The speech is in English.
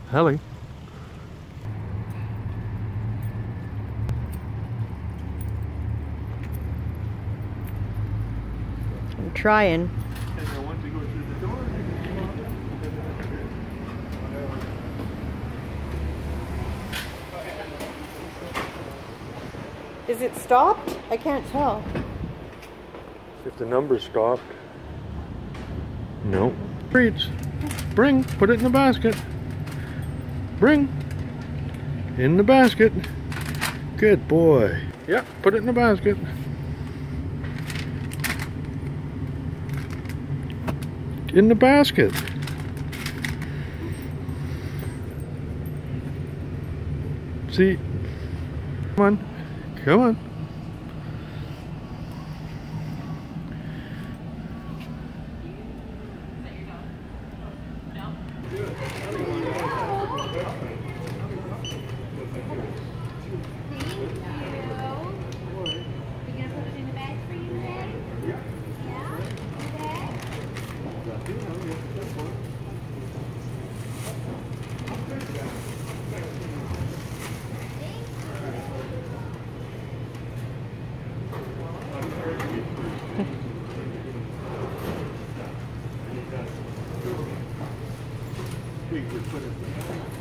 Helly. I'm trying. Is it stopped? I can't tell. If the number stopped. No. Treats. Bring. Put it in the basket. Bring. In the basket. Good boy. Yep. Put it in the basket. In the basket. See. Come on. Come on. We would put it